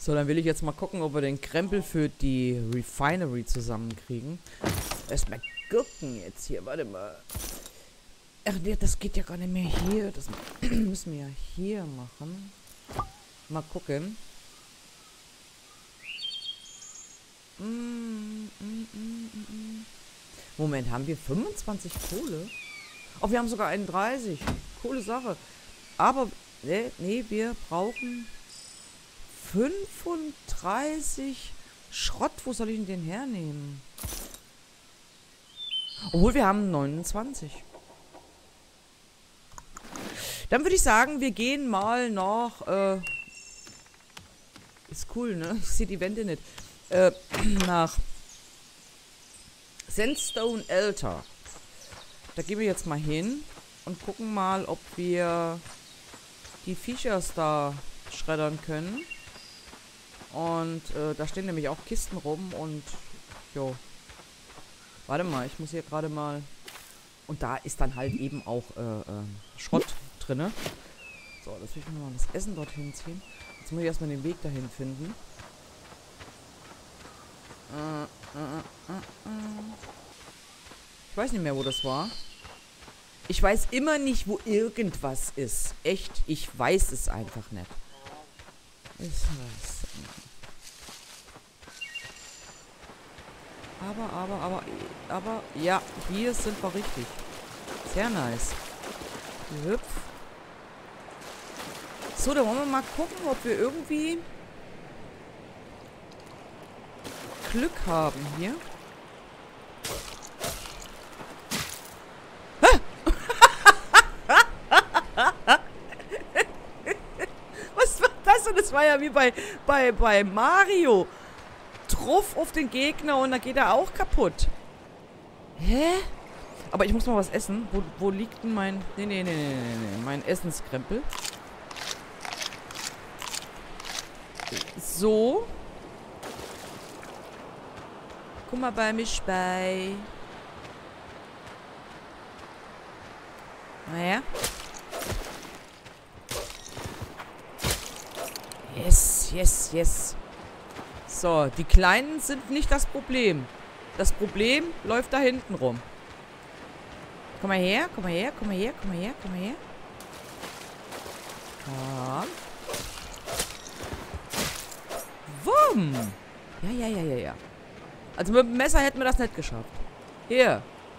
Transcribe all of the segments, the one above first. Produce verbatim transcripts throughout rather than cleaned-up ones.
So, dann will ich jetzt mal gucken, ob wir den Krempel für die Refinery zusammenkriegen. Erstmal gucken jetzt hier. Warte mal. Ach nee, das geht ja gar nicht mehr hier. Das müssen wir ja hier machen. Mal gucken. Mm, mm, mm, mm. Moment, haben wir fünfundzwanzig Kohle? Oh, wir haben sogar einunddreißig. Coole Sache. Aber, ne, nee, wir brauchen fünfunddreißig Schrott. Wo soll ich denn den hernehmen? Obwohl, wir haben neunundzwanzig. Dann würde ich sagen, wir gehen mal nach, äh, ist cool, ne? Ich sehe die Wände nicht. Äh, nach Sandstone Altar. Da gehen wir jetzt mal hin und gucken mal, ob wir die Features da schreddern können. Und äh, da stehen nämlich auch Kisten rum und jo. Warte mal, ich muss hier gerade mal. Und da ist dann halt eben auch äh, äh, Schrott drinne. So, das will ich mir mal das Essen dorthin ziehen. Jetzt muss ich erstmal den Weg dahin finden. Äh, äh, äh, äh. Ich weiß nicht mehr, wo das war. Ich weiß immer nicht, wo irgendwas ist. Echt, ich weiß es einfach nicht. Ich weiß nicht. Aber, aber, aber, aber, ja, hier sind wir richtig. Sehr nice. Hüpf. So, dann wollen wir mal gucken, ob wir irgendwie Glück haben hier. Was war das? Und das war ja wie bei, bei, bei Mario. Truff auf den Gegner und dann geht er auch kaputt. Hä? Aber ich muss mal was essen. Wo, wo liegt denn mein... Nee, nee, nee, nee, nee, nee. Mein Essenskrempel. So. Guck mal bei mich bei. Naja. Yes, yes, yes. So, die Kleinen sind nicht das Problem. Das Problem läuft da hinten rum. Komm mal her, komm mal her, komm mal her, komm mal her, komm mal her. Komm. Wumm. Ja, ja, ja, ja, ja. Also mit dem Messer hätten wir das nicht geschafft. Hier.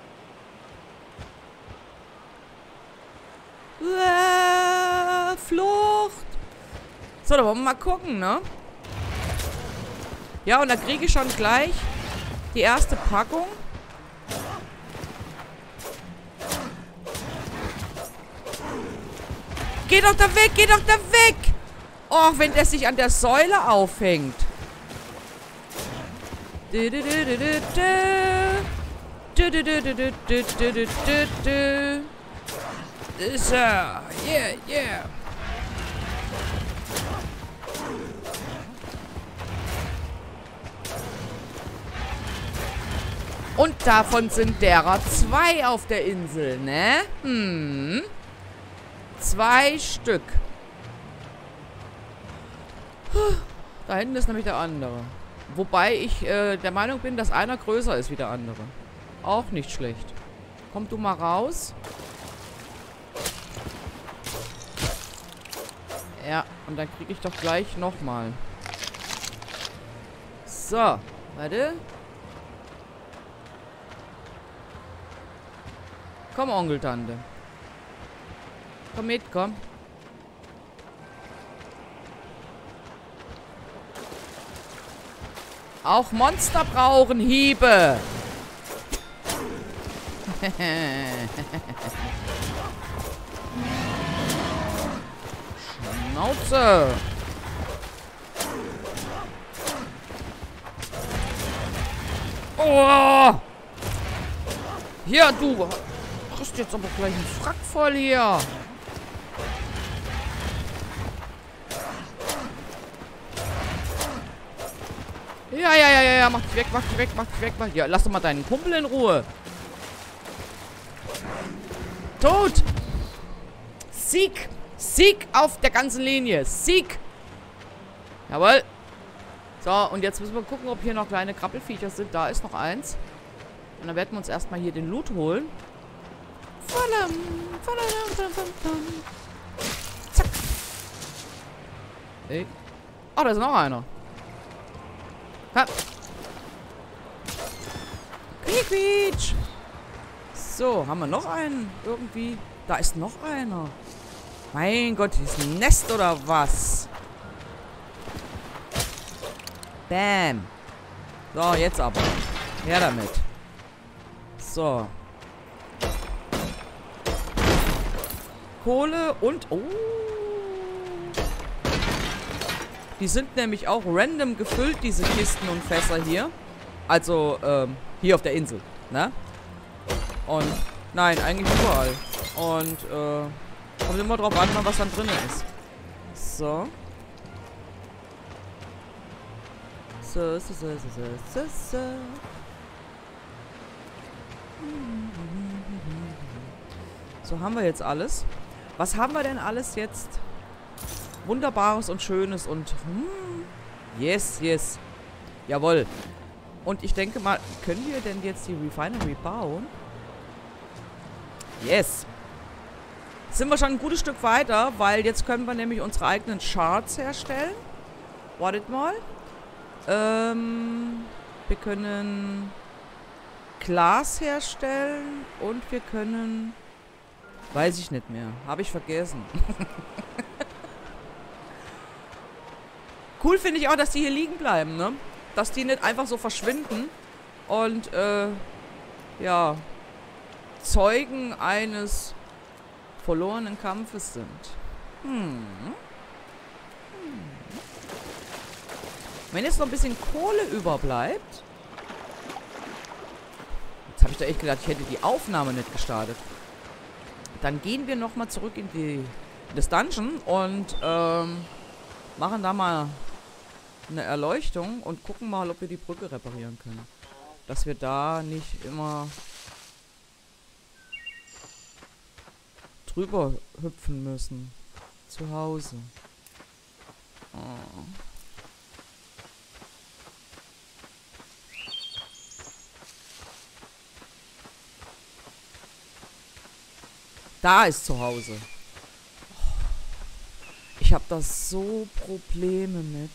Uah, Flucht. So, da wollen wir mal gucken, ne? Ja, und da kriege ich schon gleich die erste Packung. Geh doch da weg, geh doch da weg! Och, wenn der sich an der Säule aufhängt. Ist er. Yeah, yeah. Und davon sind derer zwei auf der Insel, ne? Hm. Zwei Stück. Da hinten ist nämlich der andere. Wobei ich äh, der Meinung bin, dass einer größer ist wie der andere. Auch nicht schlecht. Komm du mal raus. Ja, und dann kriege ich doch gleich nochmal. So, warte. Komm, Onkel Tante. Komm mit, komm. Auch Monster brauchen Hiebe. Schnauze. Oh. Hier, du. Kriegst jetzt aber gleich einen Frack voll hier. Ja, ja, ja, ja, ja, mach dich weg, mach dich weg, mach dich weg, mach dich. Ja, lass doch mal deinen Kumpel in Ruhe. Tot! Sieg! Sieg auf der ganzen Linie! Sieg! Jawohl! So, und jetzt müssen wir gucken, ob hier noch kleine Krabbelfiecher sind. Da ist noch eins. Und dann werden wir uns erstmal hier den Loot holen. Zack. Ey. Oh, da ist noch einer. Ha. Quietsch, quietsch. So, haben wir noch einen? Irgendwie. Da ist noch einer. Mein Gott, ist ein Nest oder was? Bam. So, jetzt aber. Her damit. So. Kohle und... Oh. Die sind nämlich auch random gefüllt, diese Kisten und Fässer hier. Also, ähm, hier auf der Insel, ne? Und, nein, eigentlich überall. Und, äh, kommt immer drauf an, was dann drin ist. So. So, so, so, so, so, so. So, haben wir jetzt alles. Was haben wir denn alles jetzt? Wunderbares und Schönes und... Hm, yes, yes. Jawohl. Und ich denke mal, können wir denn jetzt die Refinery bauen? Yes. Sind wir schon ein gutes Stück weiter, weil jetzt können wir nämlich unsere eigenen Shards herstellen. Wartet mal. Ähm, wir können Glas herstellen und wir können... Weiß ich nicht mehr. Habe ich vergessen. Cool finde ich auch, dass die hier liegen bleiben, ne? Dass die nicht einfach so verschwinden und, äh, ja, Zeugen eines verlorenen Kampfes sind. Hm. Hm. Wenn jetzt noch ein bisschen Kohle überbleibt... Jetzt habe ich da echt gedacht, ich hätte die Aufnahme nicht gestartet. Dann gehen wir nochmal zurück in die in das Dungeon und ähm, machen da mal eine Erleuchtung und gucken mal, ob wir die Brücke reparieren können. Dass wir da nicht immer drüber hüpfen müssen. Zu Hause. Oh. Da ist zu Hause. Ich habe da so Probleme mit.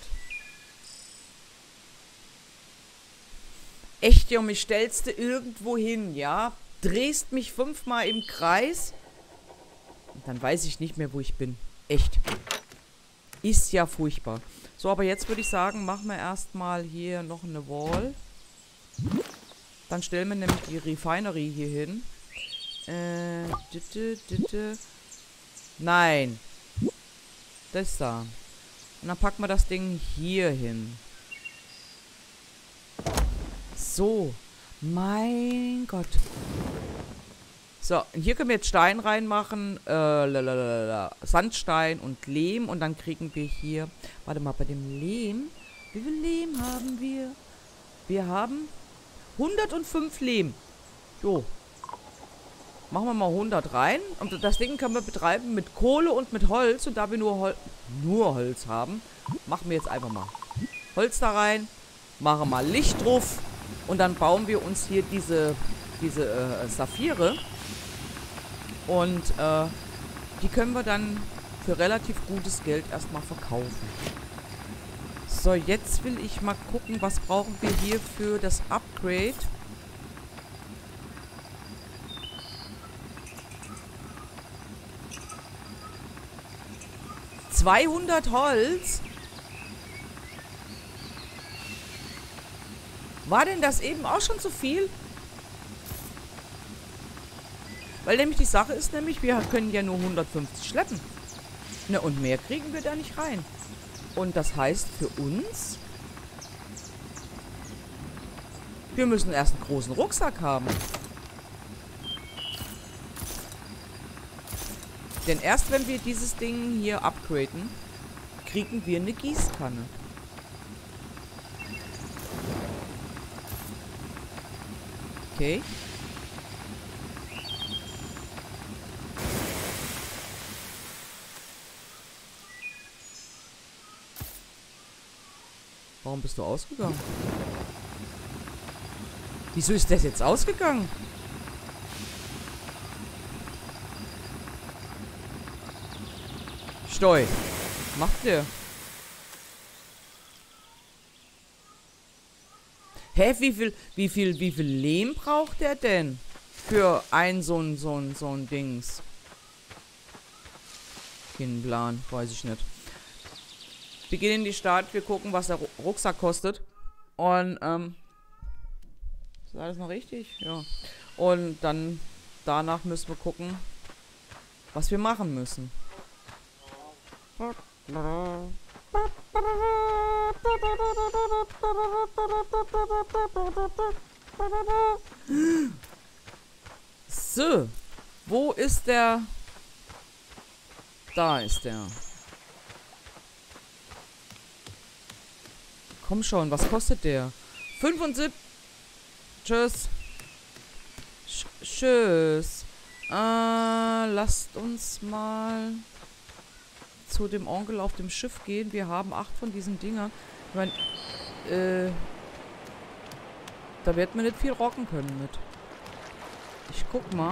Echt, Junge, mich stellst du irgendwo hin, ja? Drehst mich fünfmal im Kreis. Und dann weiß ich nicht mehr, wo ich bin. Echt. Ist ja furchtbar. So, aber jetzt würde ich sagen, machen wir erstmal hier noch eine Wall. Dann stellen wir nämlich die Refinery hier hin. Äh, ditte, ditte. Nein. Das da. Und dann packen wir das Ding hier hin. So. Mein Gott. So, und hier können wir jetzt Stein reinmachen. Äh, lalalala. Sandstein und Lehm. Und dann kriegen wir hier... Warte mal, bei dem Lehm... Wie viel Lehm haben wir? Wir haben hundertfünf Lehm. So. Machen wir mal hundert rein. Und das Ding können wir betreiben mit Kohle und mit Holz. Und da wir nur, Hol nur Holz haben, machen wir jetzt einfach mal Holz da rein. Machen mal Licht drauf. Und dann bauen wir uns hier diese, diese äh, Saphire. Und äh, die können wir dann für relativ gutes Geld erstmal verkaufen. So, jetzt will ich mal gucken, was brauchen wir hier für das Upgrade. zweihundert Holz. War denn das eben auch schon zu viel? Weil nämlich die Sache ist nämlich, wir können ja nur hundertfünfzig schleppen. Ne, und mehr kriegen wir da nicht rein. Und das heißt für uns, wir müssen erst einen großen Rucksack haben. Denn erst wenn wir dieses Ding hier upgraden, kriegen wir eine Gießkanne. Okay. Warum bist du ausgegangen? Wieso ist das jetzt ausgegangen? Stoi. Was macht der? Hä, wie viel, wie viel, wie viel Lehm braucht der denn? Für ein so ein, so ein, so ein Dings. Kein Plan, weiß ich nicht. Wir gehen in die Stadt, wir gucken, was der Rucksack kostet. Und, ähm... ist alles noch richtig? Ja. Und dann, danach müssen wir gucken, was wir machen müssen. So. Wo ist der? Da ist der. Komm schon, was kostet der? fünfundsiebzig. Tschüss. Sch Tschüss. Äh, lasst uns mal zu dem Onkel auf dem Schiff gehen. Wir haben acht von diesen Dingern. Ich meine, äh, da wird man nicht viel rocken können mit. Ich guck mal.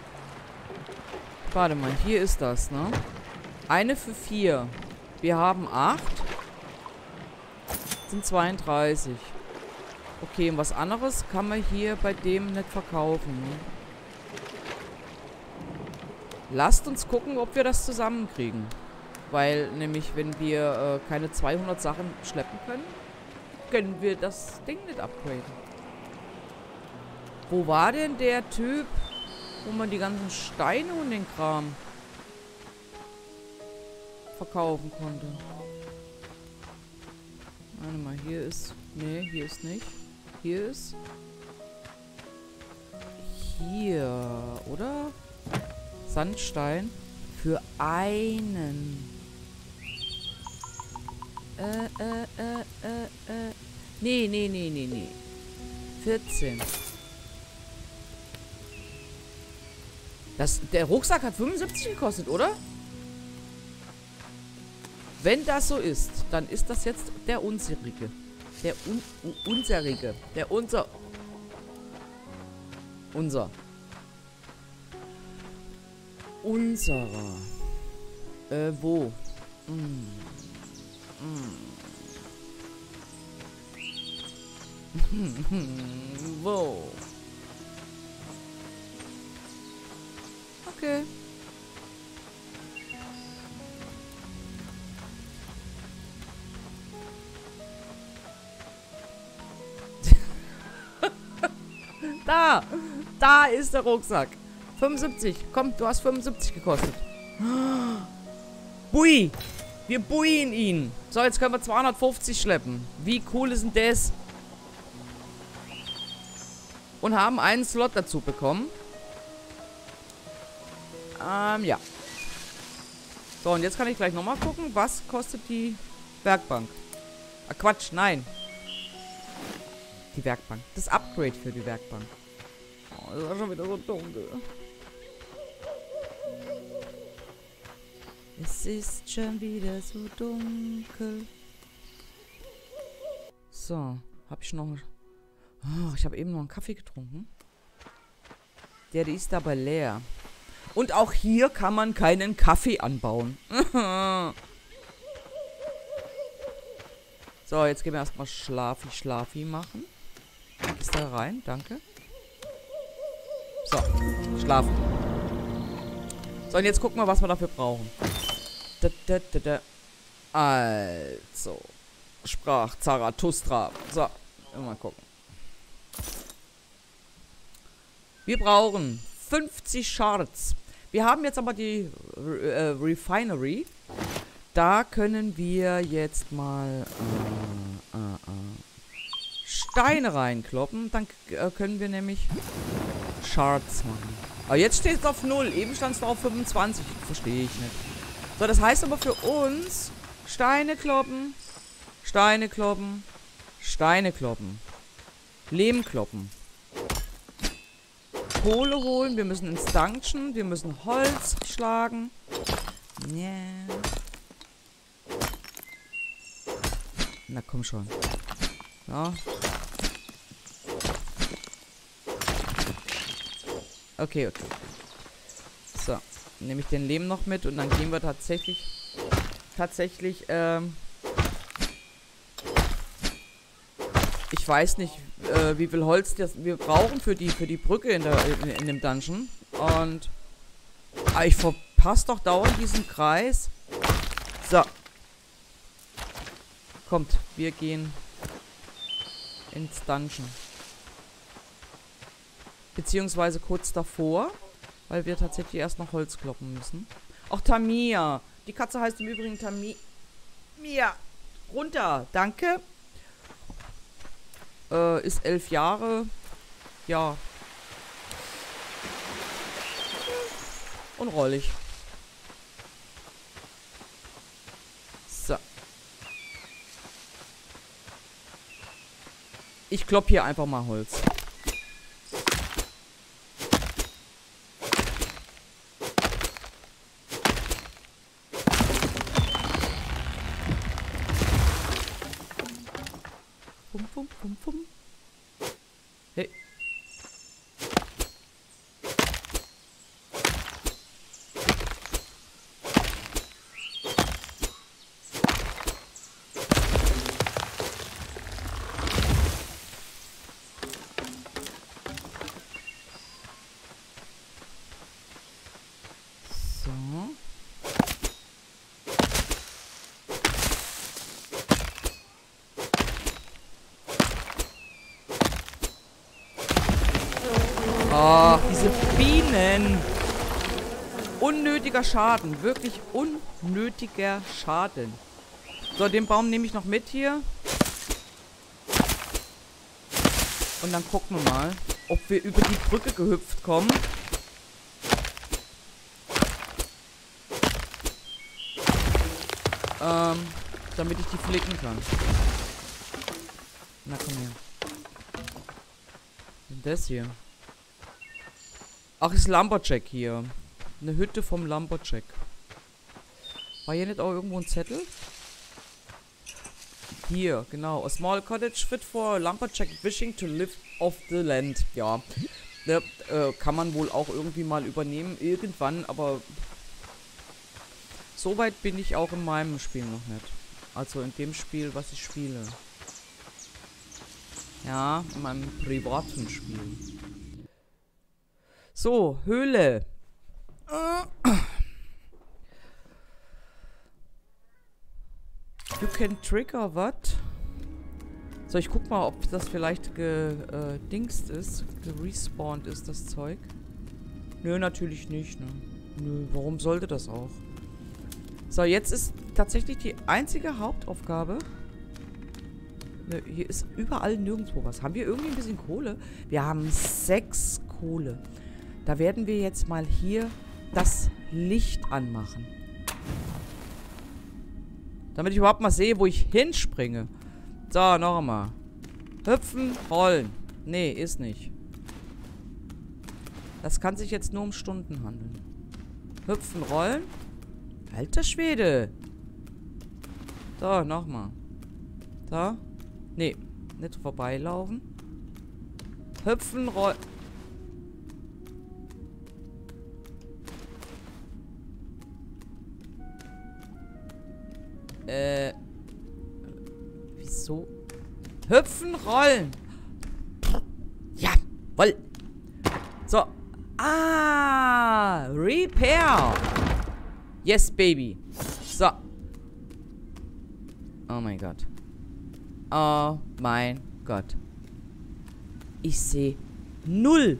Warte mal, hier ist das, ne? Eine für vier. Wir haben acht. Das sind zweiunddreißig. Okay, und was anderes kann man hier bei dem nicht verkaufen. Ne? Lasst uns gucken, ob wir das zusammenkriegen. Weil nämlich, wenn wir äh, keine zweihundert Sachen schleppen können, können wir das Ding nicht upgraden. Wo war denn der Typ, wo man die ganzen Steine und den Kram verkaufen konnte? Warte mal, hier ist... Nee, hier ist nicht. Hier ist... Hier, oder? Sandstein für einen. Äh, äh, äh, äh, äh. Nee, nee, nee, nee, nee. vierzehn. Das, der Rucksack hat fünfundsiebzig gekostet, oder? Wenn das so ist, dann ist das jetzt der unsere. Der un, un, unsere. Der unser. Unser. Unserer. Äh, wo? Mm. Mm. Wo? Okay. Da! Da ist der Rucksack. fünfundsiebzig. Komm, du hast fünfundsiebzig gekostet. Bui! Wir buien ihn. So, jetzt können wir zweihundertfünfzig schleppen. Wie cool ist denn das? Und haben einen Slot dazu bekommen. Ähm, ja. So, und jetzt kann ich gleich nochmal gucken, was kostet die Werkbank. Ah, Quatsch, nein. Die Werkbank. Das Upgrade für die Werkbank. Oh, das war schon wieder so dunkel. Es ist schon wieder so dunkel. So, hab ich noch... Oh, ich habe eben noch einen Kaffee getrunken. Der, der ist aber leer. Und auch hier kann man keinen Kaffee anbauen. So, jetzt gehen wir erstmal Schlafi, Schlafi machen. Ist da rein, danke. So, schlafen. So, und jetzt gucken wir, was wir dafür brauchen. Da, da, da, da. Also. Sprach Zarathustra. So, mal gucken. Wir brauchen fünfzig Shards. Wir haben jetzt aber die äh, Refinery. Da können wir jetzt mal äh, äh, äh, Steine reinkloppen. Dann äh, können wir nämlich Shards machen. Aber jetzt steht es auf null. Eben stand es auf fünfundzwanzig. Verstehe ich nicht. So, das heißt aber für uns Steine kloppen, Steine kloppen, Steine kloppen, Lehm kloppen. Kohle holen, wir müssen ins Dungeon, wir müssen Holz schlagen. Yeah. Na komm schon. Ja. Okay, okay. So. Nehme ich den Lehm noch mit und dann gehen wir tatsächlich... Tatsächlich, ähm... Ich weiß nicht, äh, wie viel Holz das wir brauchen für die, für die Brücke in, der, in, in dem Dungeon. Und... Ah, ich verpasse doch dauernd diesen Kreis. So. Kommt, wir gehen ins Dungeon. Beziehungsweise kurz davor, weil wir tatsächlich erst noch Holz kloppen müssen. Ach, Tamia. Die Katze heißt im Übrigen Tamia. Mia. Runter. Danke. Äh, ist elf Jahre. Ja. Unrollig. So. Ich klopp hier einfach mal Holz. Pum, pum, pum, pum. Hey. Oh, diese Bienen. Unnötiger Schaden. Wirklich unnötiger Schaden. So, den Baum nehme ich noch mit hier. Und dann gucken wir mal, ob wir über die Brücke gehüpft kommen. Ähm, damit ich die flicken kann. Na, komm her. Was ist das hier? Ach, ist Lumberjack hier. Eine Hütte vom Lumberjack. War hier nicht auch irgendwo ein Zettel? Hier, genau. A small cottage fit for a Lumberjack wishing to live off the land. Ja. Ne, äh, kann man wohl auch irgendwie mal übernehmen. Irgendwann, aber... So weit bin ich auch in meinem Spiel noch nicht. Also in dem Spiel, was ich spiele. Ja, in meinem privaten Spiel. So, Höhle. You can trigger what? So, ich guck mal, ob das vielleicht gedingst äh, ist. Gerespawnt ist, das Zeug. Nö, natürlich nicht, ne? Nö, warum sollte das auch? So, jetzt ist tatsächlich die einzige Hauptaufgabe. Ne, hier ist überall nirgendwo was. Haben wir irgendwie ein bisschen Kohle? Wir haben sechs Kohle. Da werden wir jetzt mal hier das Licht anmachen. Damit ich überhaupt mal sehe, wo ich hinspringe. So, noch einmal. Hüpfen, rollen. Nee, ist nicht. Das kann sich jetzt nur um Stunden handeln. Hüpfen, rollen. Alter Schwede. So, nochmal. So. Nee, nicht vorbeilaufen. Hüpfen, rollen. Äh. Wieso? Hüpfen, rollen. Jawoll. So. Ah. Repair. Yes, baby. So. Oh mein Gott. Oh mein Gott. Ich sehe null.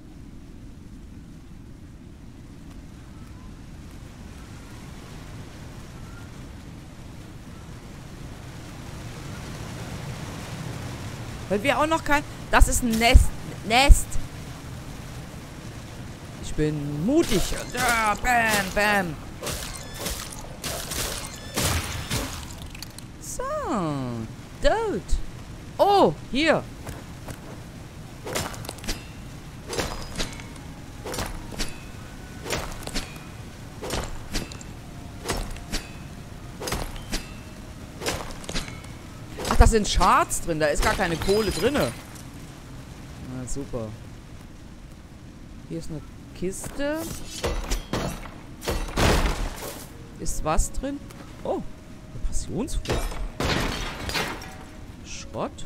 Weil wir auch noch kein... Das ist ein Nest. Nest. Ich bin mutig. Ja, bam, bam. So. Dude. Oh, hier. da sind Shards drin. Da ist gar keine Kohle drin. Na, super. Hier ist eine Kiste. Ist was drin? Oh, eine Passionsfrucht. Schrott.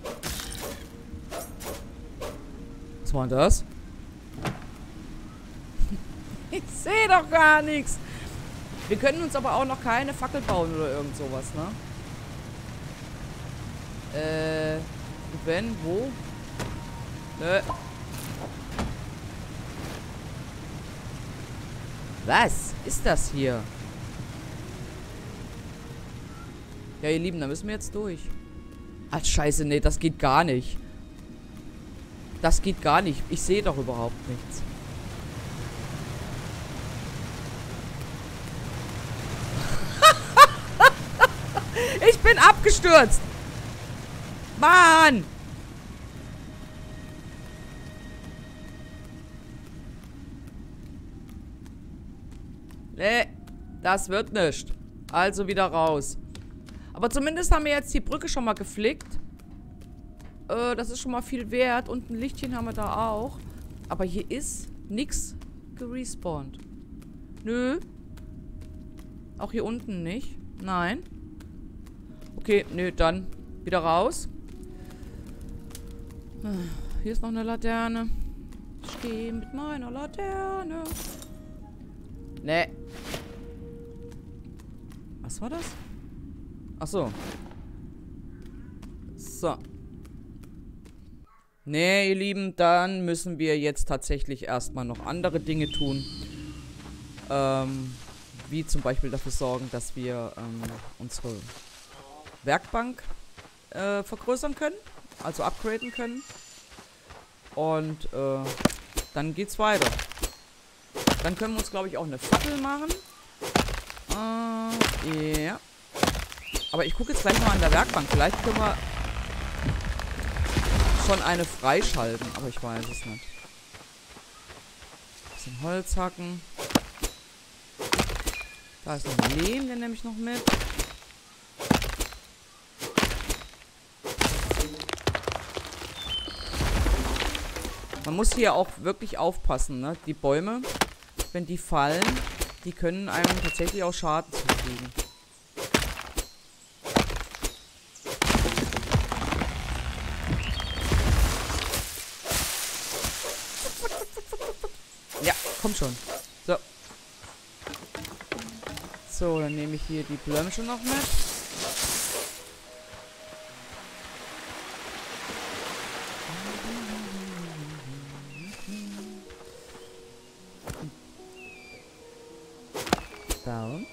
Was war denn das? Ich sehe doch gar nichts. Wir können uns aber auch noch keine Fackel bauen oder irgend sowas, ne? Äh, wenn, wo? Nö. Was ist das hier? Ja, ihr Lieben, da müssen wir jetzt durch. Ach, scheiße, nee, das geht gar nicht. Das geht gar nicht. Ich sehe doch überhaupt nichts. Ich bin abgestürzt. Mann. Nee, das wird nicht. Also wieder raus. Aber zumindest haben wir jetzt die Brücke schon mal geflickt. Äh, das ist schon mal viel wert. Und ein Lichtchen haben wir da auch. Aber hier ist nichts gerespawnt. Nö. Auch hier unten nicht. Nein. Okay, nö, dann wieder raus. Hier ist noch eine Laterne. Ich gehe mit meiner Laterne. Nee. Was war das? Ach so. So. Nee, ihr Lieben, dann müssen wir jetzt tatsächlich erstmal noch andere Dinge tun. Ähm, wie zum Beispiel dafür sorgen, dass wir ähm, unsere Werkbank äh, vergrößern können. Also upgraden können. Und äh, dann geht's weiter. Dann können wir uns, glaube ich, auch eine Fackel machen. Äh, ja. Aber ich gucke jetzt gleich mal an der Werkbank. Vielleicht können wir schon eine freischalten. Aber ich weiß es nicht. Bisschen Holz hacken. Da ist noch ein Lehm, den nehme ich noch mit. Man muss hier auch wirklich aufpassen, ne? Die Bäume, wenn die fallen, die können einem tatsächlich auch Schaden zufügen. Ja, komm schon. So. So, dann nehme ich hier die Blömsche noch mit. Down.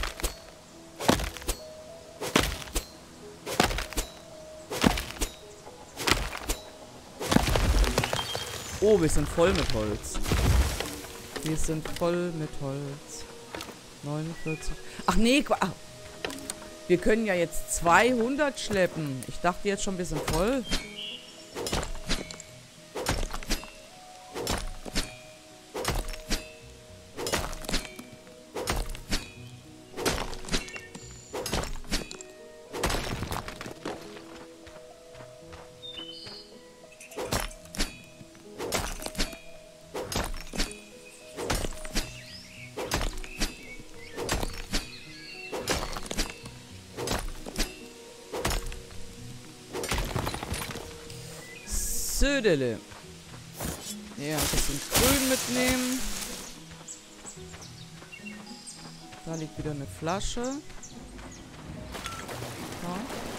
Oh, wir sind voll mit Holz. Wir sind voll mit Holz. neunundvierzig. Ach nee, ach. Wir können ja jetzt zweihundert schleppen. Ich dachte jetzt schon, wir sind voll. Södele. Ja, ein bisschen Grün mitnehmen. Da liegt wieder eine Flasche. Ja.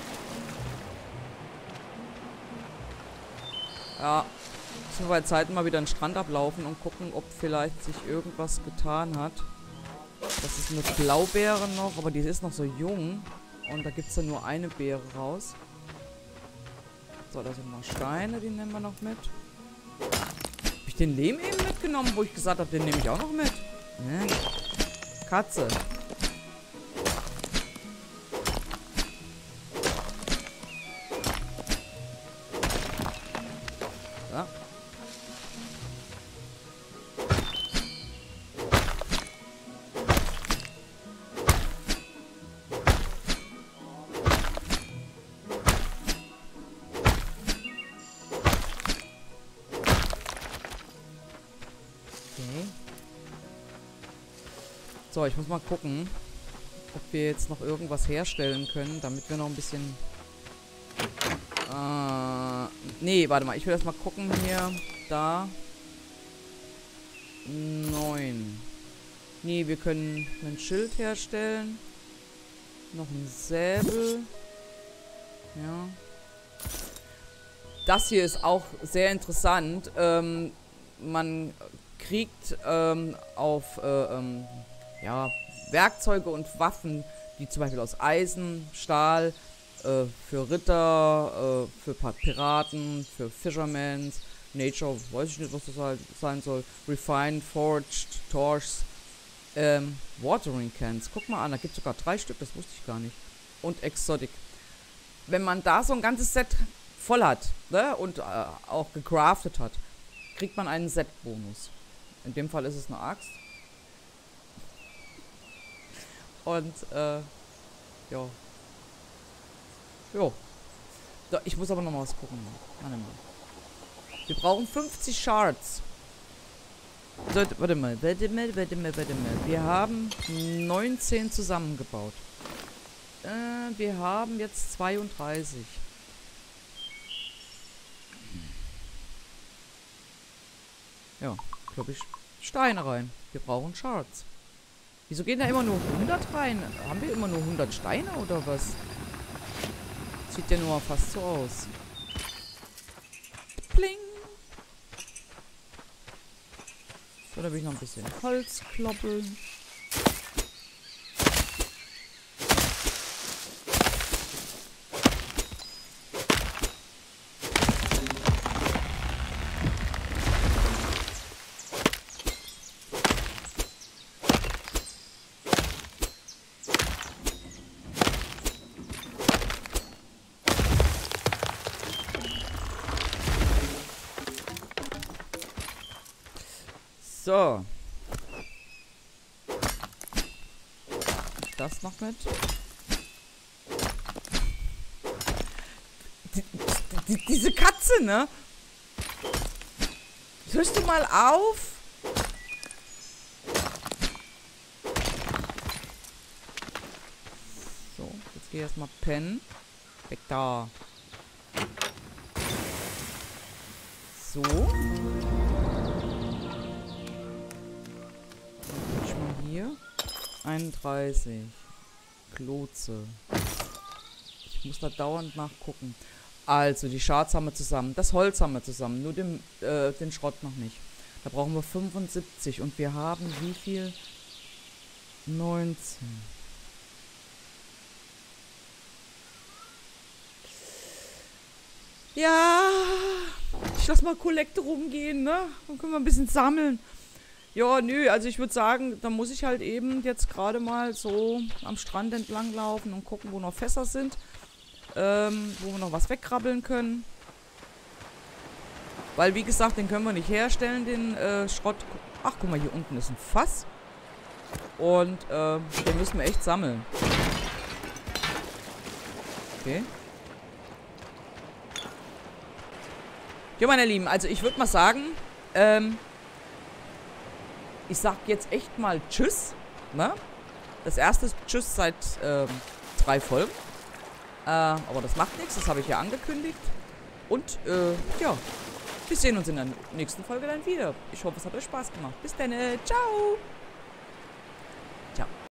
Ja. So bei Zeiten mal wieder den Strand ablaufen und gucken, ob vielleicht sich irgendwas getan hat. Das ist eine Blaubeere noch, aber die ist noch so jung. Und da gibt es ja nur eine Beere raus. So, da sind noch Steine, die nehmen wir noch mit. Habe ich den Lehm eben mitgenommen, wo ich gesagt habe, den nehme ich auch noch mit? Ne? Katze. So. So, ich muss mal gucken, ob wir jetzt noch irgendwas herstellen können, damit wir noch ein bisschen... Äh, nee, warte mal. Ich will erst mal gucken hier. Da. Neun. Nee, wir können ein Schild herstellen. Noch ein Säbel. Ja. Das hier ist auch sehr interessant. Ähm, man kriegt ähm, auf äh, ähm, ja, Werkzeuge und Waffen, die zum Beispiel aus Eisen, Stahl, äh, für Ritter, äh, für Piraten, für Fishermen, Nature, weiß ich nicht, was das halt sein soll, Refined, Forged, Torches, ähm, Watering Cans. Guck mal an, da gibt es sogar drei Stück, das wusste ich gar nicht. Und Exotic. Wenn man da so ein ganzes Set voll hat, ne, und äh, auch gecraftet hat, kriegt man einen Set-Bonus. In dem Fall ist es eine Axt. Und, äh, ja. Jo. So, ich muss aber noch mal was gucken. Warte mal. Wir brauchen fünfzig Shards. So, warte mal, warte mal, warte mal, warte mal. Wir haben neunzehn zusammengebaut. Äh, wir haben jetzt zweiunddreißig. Ja, glaube ich, Steine rein. Wir brauchen Shards. Wieso gehen da immer nur hundert rein? Haben wir immer nur hundert Steine oder was? Sieht ja nur fast so aus. Pling! So, da will ich noch ein bisschen Holz kloppeln. So. Das noch mit. Die, die, diese Katze, ne? Hörst du mal auf? So, jetzt geh erstmal pennen. Weg da. So. Hier. einunddreißig. Klotze. Ich muss da dauernd nachgucken. Also, die Shards haben wir zusammen. Das Holz haben wir zusammen. Nur den, äh, den Schrott noch nicht. Da brauchen wir fünfundsiebzig. Und wir haben wie viel? neunzehn. Ja. Ich lass mal Kollekte rumgehen, ne? Dann können wir ein bisschen sammeln. Ja, nö, also ich würde sagen, da muss ich halt eben jetzt gerade mal so am Strand entlang laufen und gucken, wo noch Fässer sind. Ähm, wo wir noch was wegkrabbeln können. Weil, wie gesagt, den können wir nicht herstellen, den äh, Schrott. Ach, guck mal, hier unten ist ein Fass. Und äh, den müssen wir echt sammeln. Okay. Jo, meine Lieben, also ich würde mal sagen, ähm... ich sag jetzt echt mal Tschüss, ne? Das erste ist Tschüss seit ähm, drei Folgen. Äh, aber das macht nichts, das habe ich ja angekündigt. Und, äh, ja. Wir sehen uns in der nächsten Folge dann wieder. Ich hoffe, es hat euch Spaß gemacht. Bis dann, äh, ciao! Ciao.